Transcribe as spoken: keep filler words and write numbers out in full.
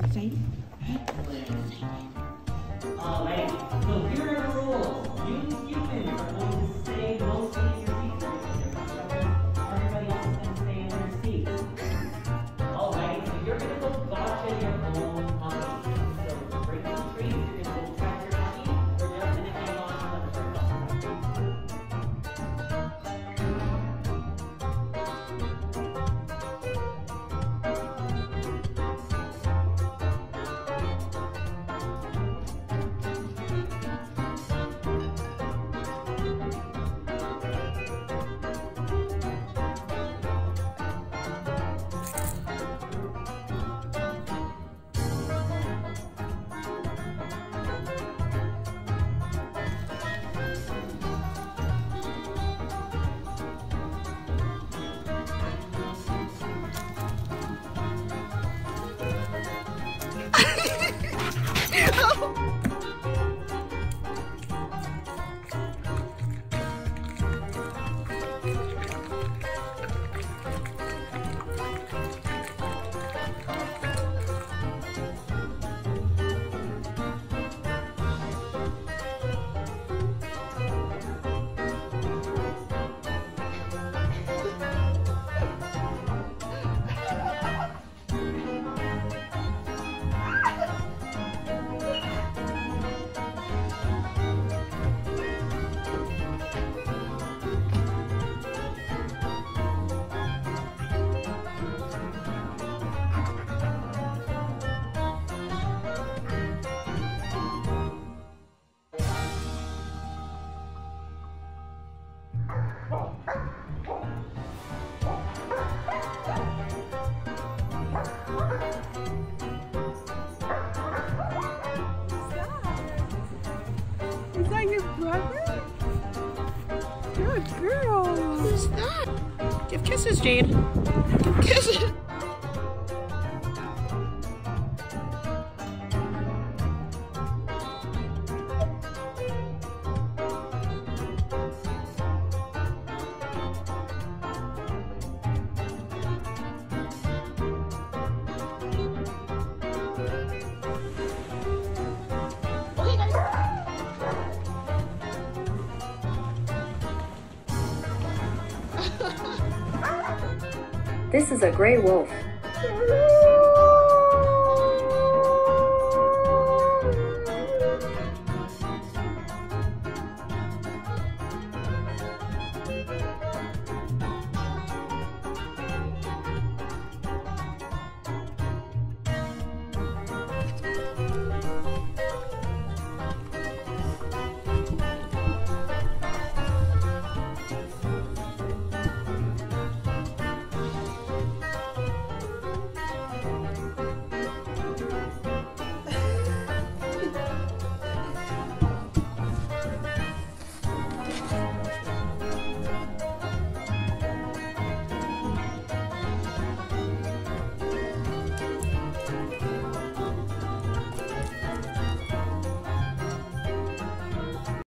Excited? Alright, so here are the rules. You humans are going to stay mostly in your seats. Everybody else is going to stay in their seats. Alright, so you're going to go gotcha your own puppy. So break some trees, you're going to go track your puppy. We're just going to hang on to them for a couple. Is that your brother? Good girl. Who's that? Give kisses, Jade. Give kisses. This is a gray wolf.